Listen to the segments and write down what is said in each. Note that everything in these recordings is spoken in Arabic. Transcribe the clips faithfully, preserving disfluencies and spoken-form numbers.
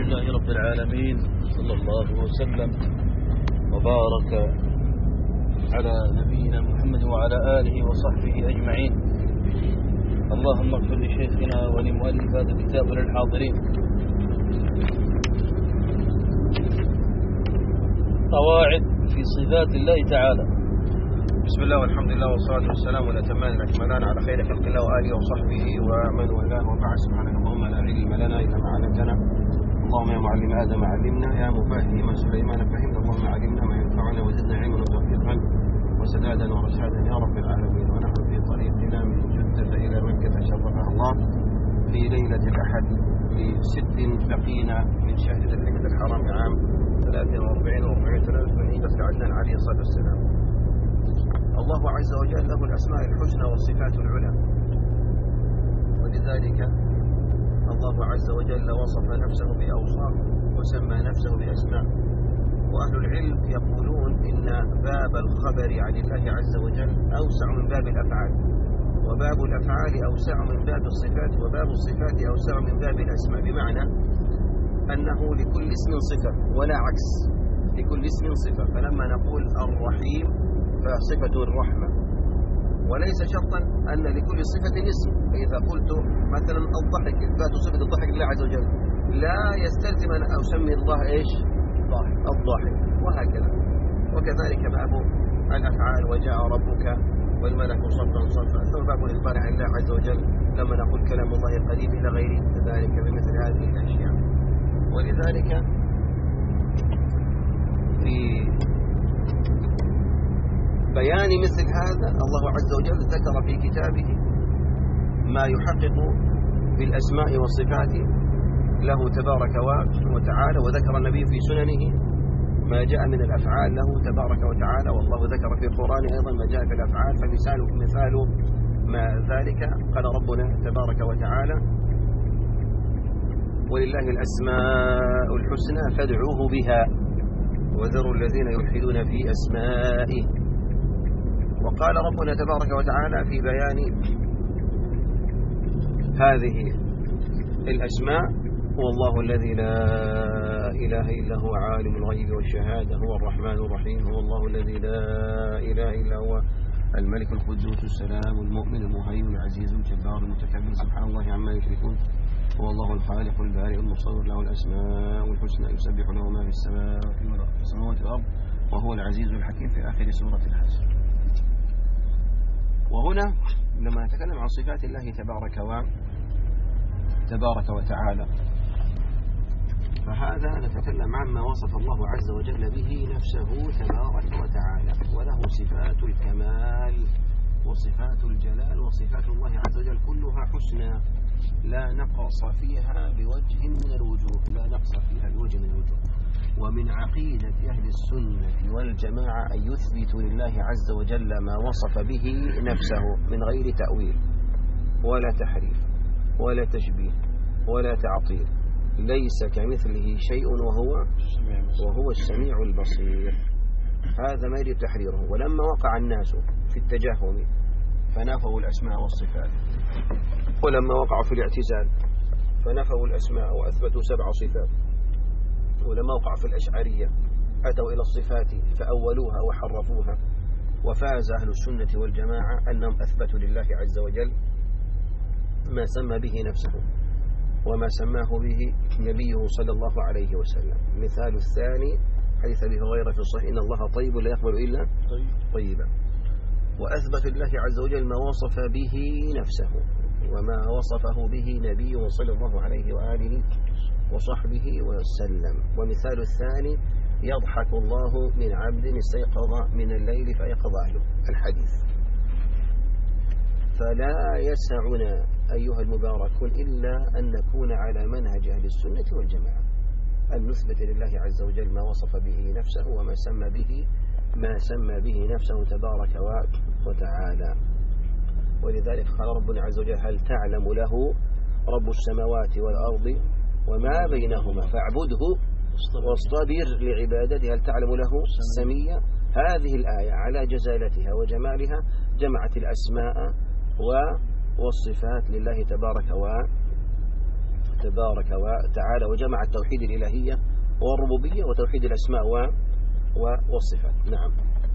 لله رب العالمين، صلى الله وسلم وبارك على نبينا محمد وعلى آله وصحبه أجمعين. اللهم اغفر لشيخنا ولمؤلف هذا الكتاب وللحاضرين. قواعد في صفات الله تعالى. بسم الله والحمد لله والصلاة والسلام والأتمان الأكملان على خير خلق الله وآله وصحبه ومن والاه، وبعد. سبحانك اللهم لا علم لنا إلا ما علمتنا، اللهم يا معلم آدم علمنا، يا مفهم سليمان فهمنا، اللهم علمنا ما ينفعنا وزدنا علما وتوفيقا وسدادا ورشادا يا رب العالمين. ونحن في طريقنا من جدة إلى مكة شرفها الله في ليلة الأحد لست بقينا من شهر ذي الحجة الحرام عام ثلاثين وأربعين وأربعين من هجرة عدنان عليه الصلاة والسلام. الله عز وجل له الأسماء الحسنى والصفات العلى، ولذلك الله عز وجل وصف نفسه بأوصاف وسمى نفسه بأسماء. وأهل العلم يقولون إن باب الخبر عن الله عز وجل أوسع من باب الأفعال، وباب الأفعال أوسع من باب الصفات، وباب الصفات أوسع من باب الأسماء، بمعنى أنه لكل اسم صفة ولا عكس، لكل اسم صفة. فلما نقول الرحيم فصفة الرحمة، وليس شرطا أن لكل صفة اسم. فإذا قلت مثلا الضحك، إثبات صفة الضحك لله عز وجل لا يستلزم أن أسمي الله إيش؟ الضاحك، وهكذا. وكذلك باب الأفعال، وجاء ربك والملك صفا صفا. ثم باب الإخبار عن الله عز وجل لما نقول كلام الله القديم إلى غير ذلك بمثل هذه الأشياء. ولذلك في بيان مثل هذا الله عز وجل ذكر في كتابه ما يحقق بالأسماء والصفات له تبارك وتعالى، وذكر النبي في سننه ما جاء من الأفعال له تبارك وتعالى، والله ذكر في القرآن أيضا ما جاء في الأفعال. فمثال مثال ما ذلك قال ربنا تبارك وتعالى: ولله الأسماء الحسنى فادعوه بها وذروا الذين يلحدون في أسمائه. وقال ربنا تبارك وتعالى في بيان هذه الأسماء: والله الذي لا إله إلا هو عالم الغيب والشهادة هو الرحمن الرحيم، هو الله الذي لا إله إلا هو الملك القدوس السلام المؤمن المهيمن العزيز الجبار المتكبر سبحان الله عما يشركون، هو الله الخالق البارئ المصور له الأسماء الحسنى يسبح له ما في السماوات والأرض وهو العزيز الحكيم في آخر سورة الحشر. وهنا لما نتكلم عن صفات الله تبارك و تبارك وتعالى، فهذا نتكلم عما وصف الله عز وجل به نفسه تبارك وتعالى، وله صفات الكمال وصفات الجلال، وصفات الله عز وجل كلها حسنى لا نقص فيها بوجه من الوجوه، لا نقص فيها بوجه من الوجوه. ومن عقيدة أهل السنة والجماعة أن يثبتوا لله عز وجل ما وصف به نفسه من غير تأويل ولا تحريف ولا تشبيه ولا تعطيل. ليس كمثله شيء وهو وهو السميع البصير. هذا ما يجب تحريره. ولما وقع الناس في التجهم فنفوا الأسماء والصفات، ولما وقعوا في الاعتزال فنفوا الأسماء وأثبتوا سبع صفات، ولما وقعوا في الأشعرية أتوا إلى الصفات فأولوها وحرفوها. وفاز أهل السنة والجماعة أنهم أثبتوا لله عز وجل ما سمى به نفسه وما سماه به نبيه صلى الله عليه وسلم. مثال الثاني حديث أبي هريرة في الصحيح: إن الله طيب لا يقبل إلا طيبا. وأثبت لله عز وجل ما وصف به نفسه وما وصفه به نبيه صلى الله عليه وآله وصحبه وسلم. ومثال الثاني: يضحك الله من عبد استيقظ من الليل فيقظ أهله، الحديث. فلا يسعنا أيها المباركون إلا أن نكون على منهج أهل السنة والجماعة، أن نثبت لله عز وجل ما وصف به نفسه وما سمى به ما سمى به نفسه تبارك وتعالى. ولذلك قال ربنا عز وجل: هل تعلم له رب السماوات والأرض وما بينهما فاعبده واصطبر لعبادته هل تعلم له سميا. هذه الآية على جزالتها وجمالها جمعت الأسماء والصفات لله تبارك تبارك وتعالى، وجمع التوحيد الإلهية والربوبية وتوحيد الأسماء والصفات. نعم.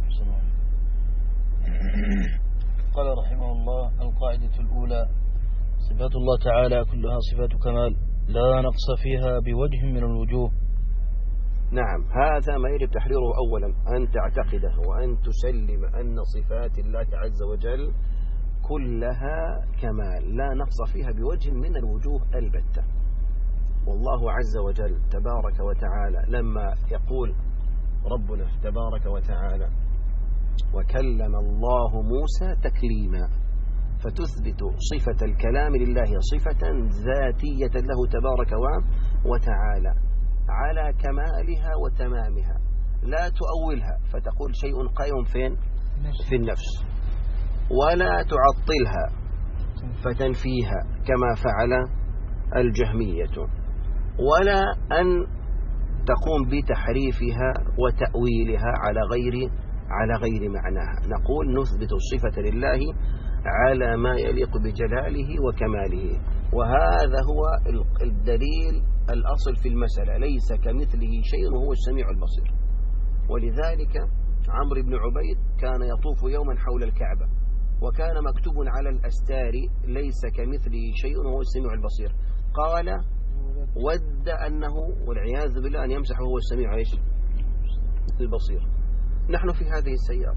قال رحمه الله: القاعدة الأولى: صفات الله تعالى كلها صفات كمال لا نقص فيها بوجه من الوجوه. نعم، هذا ما يجب تحريره أولا، أن تعتقده وأن تسلم أن صفات الله عز وجل كلها كمال لا نقص فيها بوجه من الوجوه البتة. والله عز وجل تبارك وتعالى لما يقول ربنا تبارك وتعالى: وكلم الله موسى تكليما، فتثبت صفة الكلام لله صفة ذاتية له تبارك وتعالى على كمالها وتمامها، لا تؤولها فتقول شيء قائم فين في النفس، ولا تعطلها فتنفيها كما فعل الجهمية، ولا أن تقوم بتحريفها وتأويلها على غير على غير معناها. نقول نثبت الصفة لله على ما يليق بجلاله وكماله، وهذا هو الدليل الأصل في المسألة، ليس كمثله شيء وهو السميع البصير. ولذلك عمرو بن عبيد كان يطوف يوما حول الكعبة، وكان مكتوب على الأستار: ليس كمثله شيء وهو السميع البصير. قال: ود أنه والعياذ بالله أن يمسح وهو السميع إيش البصير. نحن في هذه السيارة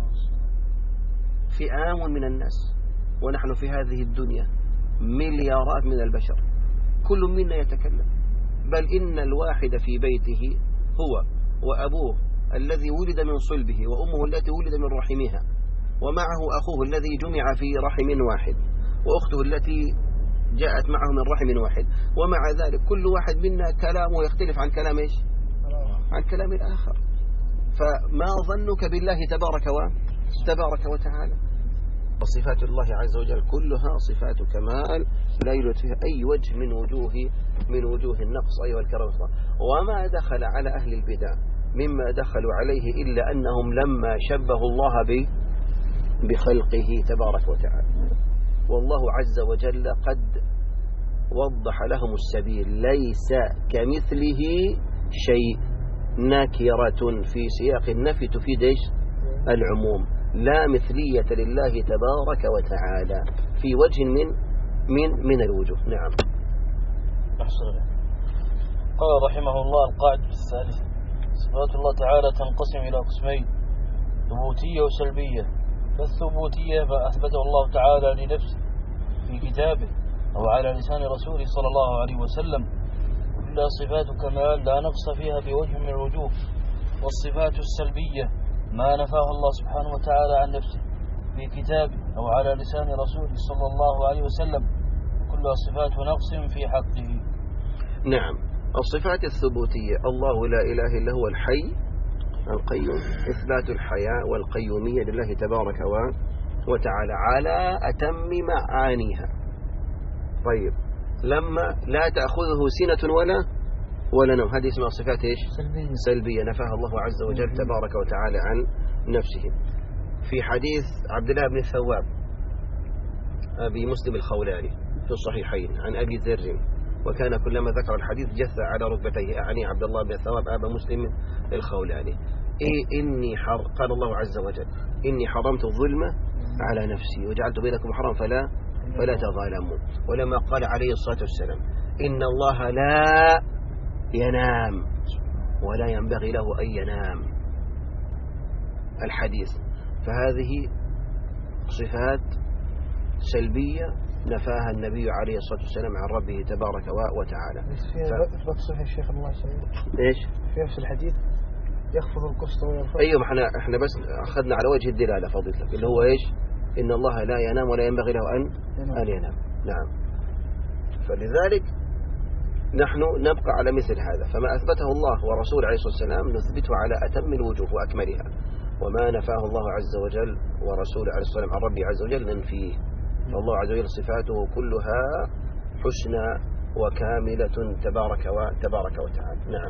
فئام من الناس، ونحن في هذه الدنيا مليارات من البشر، كل منا يتكلم، بل إن الواحد في بيته هو وأبوه الذي ولد من صلبه وأمه التي ولد من رحمها، ومعه أخوه الذي جمع في رحم واحد، وأخته التي جاءت معه من رحم واحد، ومع ذلك كل واحد منا كلامه يختلف عن كلام إيش؟ عن كلام الآخر. فما ظنك بالله تبارك وتبارك وتعالى؟ وصفات الله عز وجل كلها صفات كمال لا يوجد فيها أي وجه من وجوه من وجوه النقص أيها الكرام. وما دخل على أهل البدع مما دخلوا عليه إلا أنهم لما شبهوا الله بخلقه تبارك وتعالى. والله عز وجل قد وضح لهم السبيل: ليس كمثله شيء، نكرة في سياق النفي تفيد إيش؟ العموم، لا مثلية لله تبارك وتعالى في وجه من من من الوجوه. نعم. قال رحمه الله: القاعدة الثالثة: صفات الله تعالى تنقسم إلى قسمين: ثبوتية وسلبية. فالثبوتية ما أثبته الله تعالى لنفسه في كتابه أو على لسان رسوله صلى الله عليه وسلم، كلها صفات كمال لا نقص فيها بوجه من الوجوه. والصفات السلبية ما نفاه الله سبحانه وتعالى عن نفسه في كتابه أو على لسان رسوله صلى الله عليه وسلم، كلها صفات نقص في حقه. نعم. الصفات الثبوتية: الله لا إله إلا هو الحي القيوم، إثبات الحياة والقيومية لله تبارك وتعالى على أتم معانيها. طيب، لما لا تأخذه سنة ولا ولا نوم، هذه اسمها صفات إيش؟ سلبية. سلبية نفاها الله عز وجل تبارك وتعالى عن نفسه. في حديث عبد الله بن الثواب أبي مسلم الخولاني في الصحيحين عن أبي ذر، وكان كلما ذكر الحديث جث على ركبتيه، أعني عبد الله بن الثواب أبا مسلم الخولاني. إيه إني حر قال الله عز وجل: إني حرمت الظلم على نفسي وجعلت بينكم حرام فلا فلا تظالموا. ولما قال عليه الصلاة والسلام: إن الله لا ينام ولا ينبغي له أن ينام، الحديث. فهذه صفات سلبية نفاها النبي عليه الصلاة والسلام عن ربه تبارك وتعالى. فيها إثبات صحيح الشيخ الله يسعدك. إيش؟ في نفس الحديث يخفض القسط ويرفع. أيوة، احنا احنا بس أخذنا على وجه الدلالة فضيلتك، اللي هو إيش؟ إن الله لا ينام ولا ينبغي له أن أن ينام. نعم. فلذلك نحن نبقى على مثل هذا، فما أثبته الله ورسوله عليه الصلاة والسلام نثبته على أتم الوجوه وأكملها، وما نفاه الله عز وجل ورسوله عليه الصلاة والسلام عن ربه عز وجل ننفيه. فالله عز وجل صفاته كلها حسنى وكاملة تبارك وتبارك وتعالى. نعم.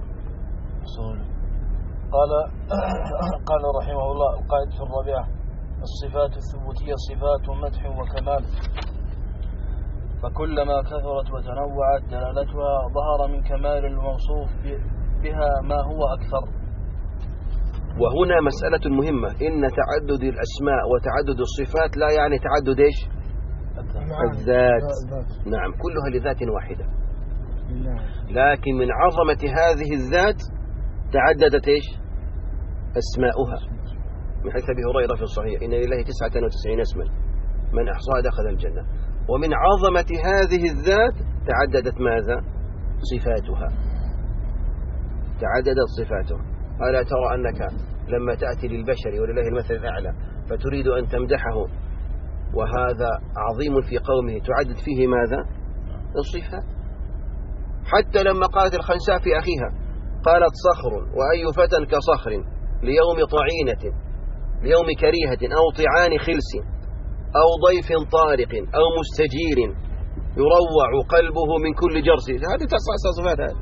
قال قال رحمه الله: القاعدة الرابعة: الصفات الثبوتية صفات مدح وكمال. فكلما كثرت وتنوعت دلالتها ظهر من كمال الموصوف بها ما هو أكثر. وهنا مسألة مهمة، إن تعدد الأسماء وتعدد الصفات لا يعني تعدد إيش؟ الذات. نعم، كلها لذات واحدة، لكن من عظمة هذه الذات تعددت إيش؟ أسماؤها، من حيث أبي هريرة في الصحيح إن لله تسعة وتسعين اسما من أحصاها دخل الجنة. ومن عظمة هذه الذات تعددت ماذا؟ صفاتها، تعددت صفاتها. ألا ترى أنك لما تأتي للبشر ولله المثل الأعلى فتريد أن تمدحه وهذا عظيم في قومه تعدد فيه ماذا؟ الصفات. حتى لما قالت الخنساء في أخيها قالت صخر وأي فتى كصخر ليوم طعينة ليوم كريهة أو طعان خلس أو ضيف طارق أو مستجير يروع قلبه من كل جرس. هذه تصح صفات هذه.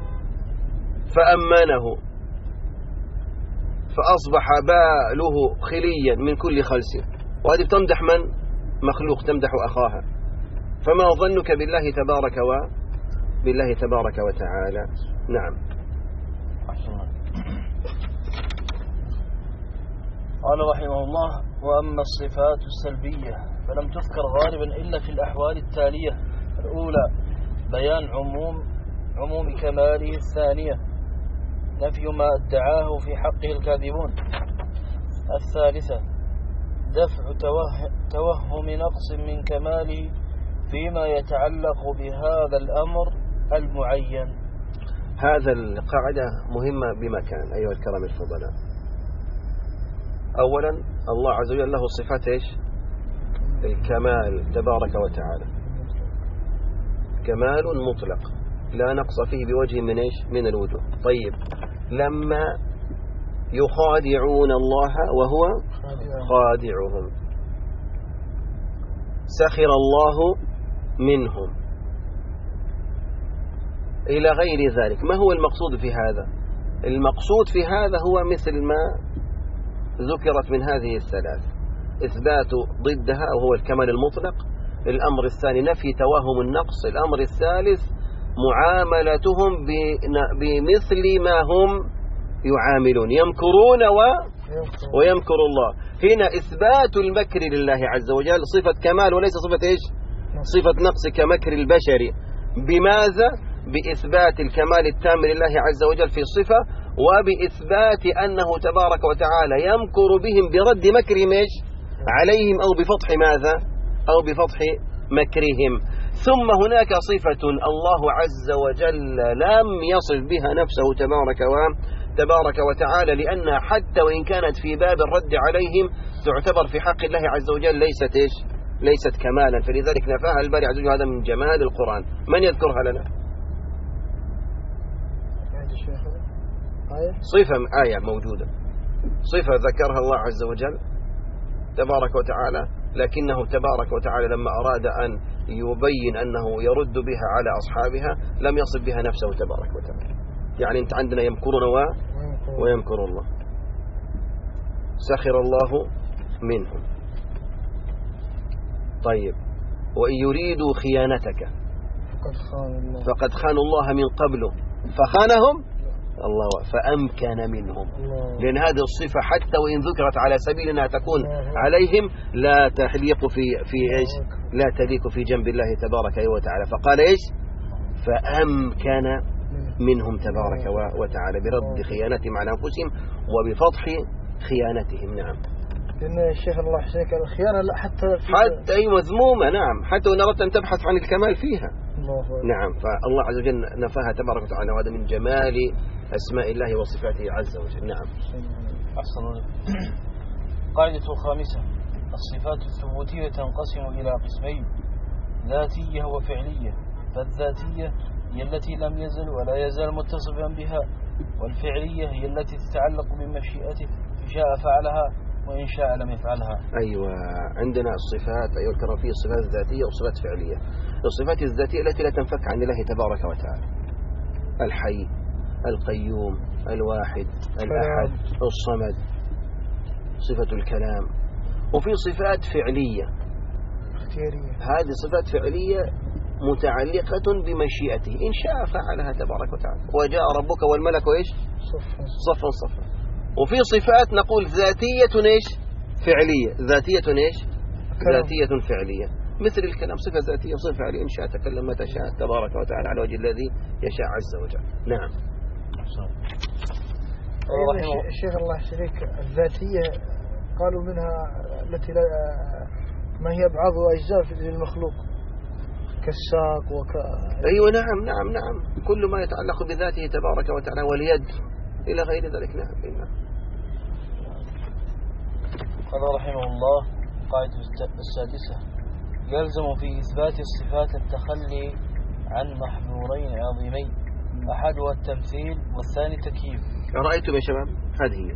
فأمنه فأصبح باله خليا من كل خلس. وهذه تمدح من؟ مخلوق، تمدح أخاها. فما ظنك بالله تبارك و بالله تبارك وتعالى. نعم. قال رحمه الله: وأما الصفات السلبية فلم تذكر غالبا إلا في الأحوال التالية: الأولى بيان عموم عموم كماله، الثانية نفي ما ادعاه في حقه الكاذبون، الثالثة دفع توه توهم نقص من كماله فيما يتعلق بهذا الأمر المعين. هذا القاعدة مهمة بمكان أيها الكرام الفضلاء. أولا الله عز وجل له صفات إيش؟ الكمال تبارك وتعالى، كمال مطلق لا نقص فيه بوجه من إيش؟ من الوجوه. طيب، لما يخادعون الله وهو خادعهم سخر الله منهم إلى غير ذلك. ما هو المقصود في هذا؟ المقصود في هذا هو مثل ما ذكرت من هذه الثلاث: إثبات ضدها وهو الكمال المطلق، الأمر الثاني نفي توهم النقص، الأمر الثالث معاملتهم بمثل ما هم يعاملون، يمكرون و... ويمكر الله. هنا إثبات المكر لله عز وجل صفة كمال وليس صفة إيش؟ صفة نقص كمكر البشر. بماذا؟ بإثبات الكمال التام لله عز وجل في الصفة، وبإثبات أنه تبارك وتعالى يمكر بهم برد مكرهم إيش؟ عليهم، أو بفتح ماذا؟ أو بفتح مكرهم. ثم هناك صفة الله عز وجل لم يصف بها نفسه تبارك وتبارك وتعالى، لأنها حتى وإن كانت في باب الرد عليهم تعتبر في حق الله عز وجل ليست إيش؟ ليست كمالا. فلذلك نفاها الباري عز وجل. هذا من جمال القرآن. من يذكرها لنا؟ صفة آية موجودة، صفة ذكرها الله عز وجل تبارك وتعالى، لكنه تبارك وتعالى لما أراد أن يبين أنه يرد بها على أصحابها لم يصف بها نفسه تبارك وتعالى. يعني أنت عندنا يمكرون و... ويمكر الله. سخر الله منهم. طيب، وإن يريدوا خيانتك فقد خانوا الله من قبل فخانهم الله فأمكن منهم. لأن هذه الصفة حتى وإن ذكرت على سبيل أنها تكون عليهم لا تحليق في في إيش؟ لا تليق في جنب الله تبارك وتعالى. فقال إيش؟ فأمكن منهم تبارك وتعالى برد خيانتهم على أنفسهم وبفضح خيانتهم. نعم. لأن الشيخ الله يحسنك الخيانة لا حتى حتى أي مذمومة. نعم، حتى وإن أردت أن تبحث عن الكمال فيها. الله. نعم. فالله عز وجل نفاها تبارك وتعالى، وهذا من جمال أسماء الله وصفاته عز وجل. نعم. أحسن. قاعدة خامسة: الصفات الثبوتية تنقسم إلى قسمين: ذاتية وفعلية. فالذاتية هي التي لم يزل ولا يزال متصفا بها، والفعلية هي التي تتعلق بمشيئته، إن شاء فعلها وإن شاء لم يفعلها. أيوة، عندنا الصفات أيها الكرام فيه صفات ذاتية وصفات فعلية. الصفات الذاتية التي لا تنفك عن الله تبارك وتعالى: الحي، القيوم، الواحد، الأحد، الصمد، صفة الكلام. وفي صفات فعلية، هذه صفات فعلية متعلقة بمشيئته، إن شاء فعلها تبارك وتعالى. وجاء ربك والملك إيش؟ صفا صفا. وفي صفات نقول ذاتية إيش؟ فعلية. ذاتية إيش؟ ذاتية فعلية، مثل الكلام صفة ذاتية وصفة فعلية، إن شاء تكلم متى شاء تبارك وتعالى على وجه الذي يشاء عز وجل. نعم. الشيخ الله يحسنك، الذاتية قالوا منها التي لا ما هي أبعاد وأجزاء للمخلوق كالساق وك أيوة نعم نعم نعم، كل ما يتعلق بذاته تبارك وتعالى واليد إلى غير ذلك. نعم نعم. قال رحمه الله قاعدة السادسة: يلزم في إثبات الصفات التخلي عن محظورين عظيمين، أحدها التمثيل والثاني تكييف. أرأيتم يا شباب؟ هذه هي.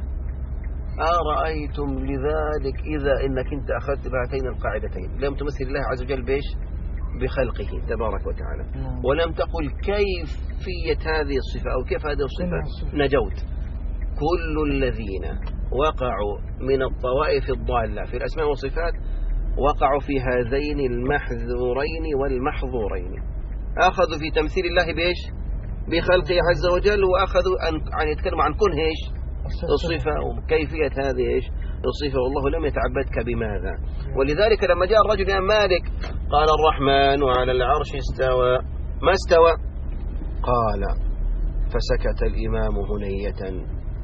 أرأيتم لذلك إذا إنك أنت أخذت بهاتين القاعدتين لم تمثل الله عز وجل بيش بخلقه تبارك وتعالى، ولم تقل كيفية هذه الصفة أو كيف هذه الصفة، نجوت. كل الذين وقعوا من الطوائف الضالة في الأسماء والصفات وقعوا في هذين المحذورين والمحظورين. أخذوا في تمثيل الله بيش بخلقه عز وجل، وأخذوا أن يتكلموا عن كن إيش الصفة وكيفية هذه إيش الصفة، والله لم يتعبدك بماذا. ولذلك لما جاء الرجل يا مالك قال الرحمن على العرش استوى، ما استوى؟ قال فسكت الإمام هنية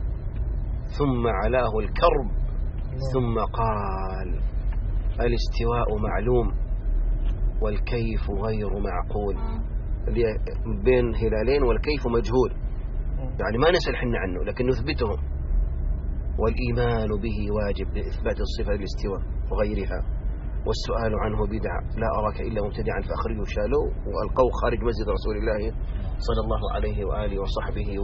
ثم علاه الكرب ثم قال الاستواء معلوم والكيف غير معقول، بين هلالين والكيف مجهول، يعني ما نسأل حنا عنه لكن نثبته، والإيمان به واجب لإثبات الصفة الاستواء وغيرها، والسؤال عنه بدعة، لا أراك إلا مبتدعا فأخرجوا شالوه وألقوه خارج مسجد رسول الله صلى الله عليه وآله وصحبه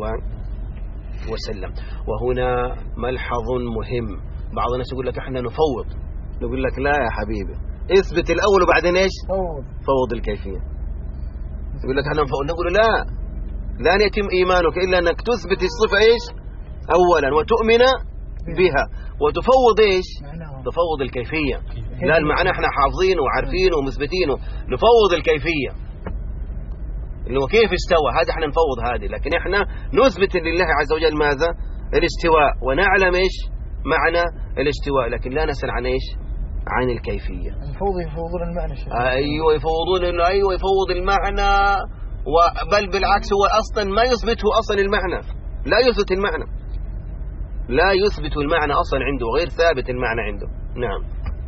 وسلم. وهنا ملحظ مهم، بعض الناس يقول لك احنا نفوض، نقول لك لا يا حبيبي، اثبت الأول وبعدين ايش فوض, فوض الكيفية. يقول لك احنا نفوض، نقول لا لا يتم إيمانك إلا أنك تثبت الصفة ايش أولا وتؤمن بها وتفوض ايش تفوض الكيفية. لا المعنى احنا حافظينه وعارفينه ومثبتينه، نفوض الكيفية اللي هو كيف استوى، هذا احنا نفوض هذه، لكن احنا نثبت لله عز وجل ماذا الاستواء، ونعلم ايش معنى الاستواء، لكن لا نسأل عن ايش عن الكيفية. الفوض يفوضون المعنى شيء. ايوه يفوضون، ايوه يفوض المعنى، بل بالعكس هو اصلا ما يثبته اصلا المعنى، لا يثبت المعنى، لا يثبت المعنى اصلا عنده، غير ثابت المعنى عنده. نعم.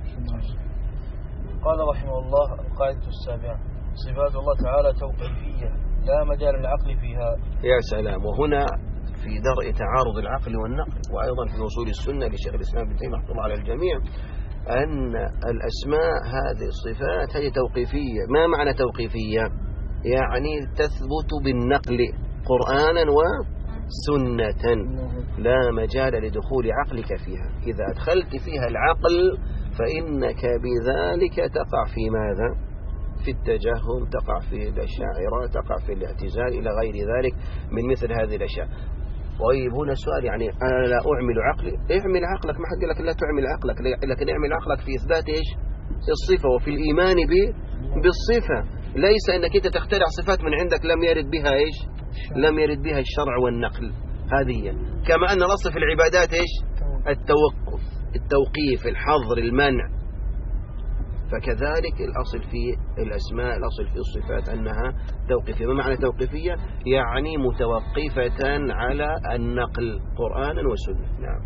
قال رحمه الله القاعدة السابعة: صفات الله تعالى توقيفية لا مجال للعقل فيها. يا سلام. وهنا في درء تعارض العقل والنقل، وأيضا في وصول السنة لشيخ الإسلام ابن تيمية رحمه الله على الجميع، أن الأسماء هذه الصفات هي توقيفية. ما معنى توقيفية؟ يعني تثبت بالنقل قرآنا وسنة، لا مجال لدخول عقلك فيها. إذا أدخلت فيها العقل فإنك بذلك تقع في ماذا؟ في التجهم، تقع في الأشاعرة، تقع في الاعتزال إلى غير ذلك من مثل هذه الأشياء. طيب هنا سؤال، يعني أنا لا أعمل عقلي؟ اعمل عقلك، ما حد لك لا تعمل عقلك، لكن اعمل عقلك في إثبات إيش الصفة وفي الإيمان بالصفة، ليس أنك أنت تخترع صفات من عندك لم يرد بها إيش لم يرد بها الشرع والنقل. هذه كما أن الأصل في العبادات إيش التوقف، التوقيف، الحظر، المنع، فكذلك الأصل في الأسماء، الأصل في الصفات أنها توقيفية. ما معنى توقيفية؟ يعني متوقفة على النقل قرآنا وسنة. نعم.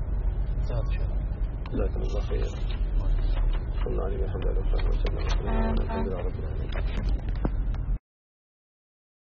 جزاكم الله خير. صلى الله عليه وسلم.